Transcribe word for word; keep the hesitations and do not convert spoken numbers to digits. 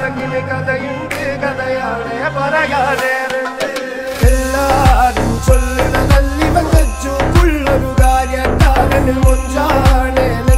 അഴകിന് കഥയുണ്ട് കഥയാണ് പറയാനേറുണ്ട് എല്ലാരും ചൊല്ലണ നല്ലിവൻ കച്ചുള്ളൊരു കാര്യക്കാരന് മുഞ്ചാണ്